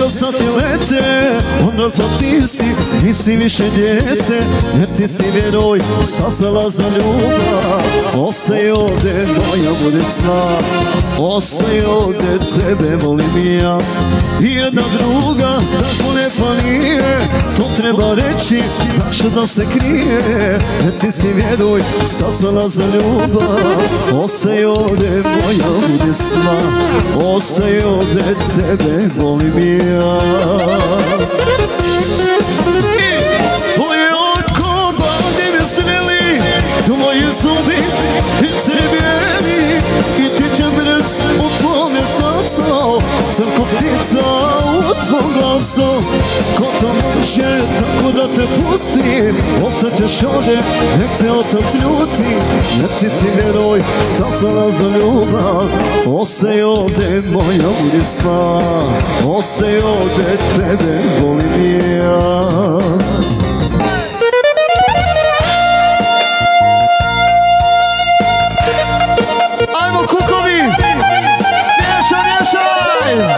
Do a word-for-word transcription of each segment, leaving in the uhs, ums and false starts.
Jedno sad ti lete, ono to ti si, nisi više dijete, jer ti si vjeroj, sazvala za ljubav. Ostaje ovde, moja bude sva, ostaje ovde, tebe volim ja. I jedna druga, tako lepa nije, to treba reći, zašto da se krije, jer ti si vjeroj, sazvala za ljubav. Ostaje ovde, moja bude sva, ostaje ovde, tebe volim ja. Tvoje oko bavlje me sneli, tvoje zubi i crveni, i ti čebrec u tvome srcu, sam ko ptica u tvom glasu. Ko to može tako da te pusti, ostaćeš ovde, nek se otac ljuti, jer ti si vjeroj, sazvala za ljubav. Ostaje ovde, moja budi sva, ostaje ovde, tebe volim ja. Ajmo kukovi, miješaj, miješaj!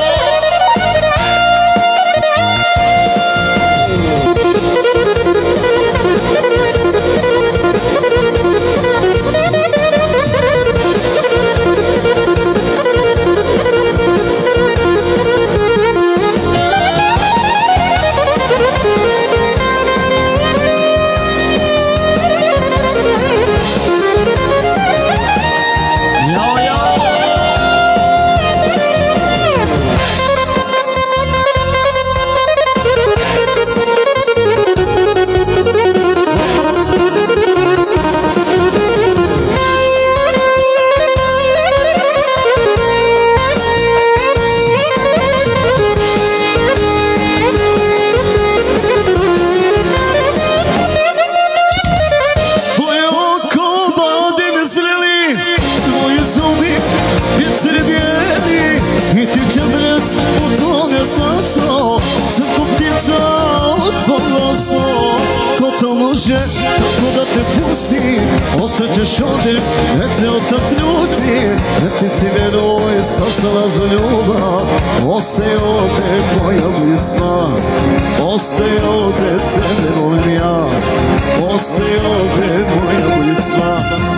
Tako da te pusti, ostaćeš ovdje, nek se otac ljuti, jer ti si vjeroj, sazvala za ljubav. Ostaje ovdje, moja budi sva, ostaje ovdje, tebe volim ja. Ostaje ovdje, moja budi sva,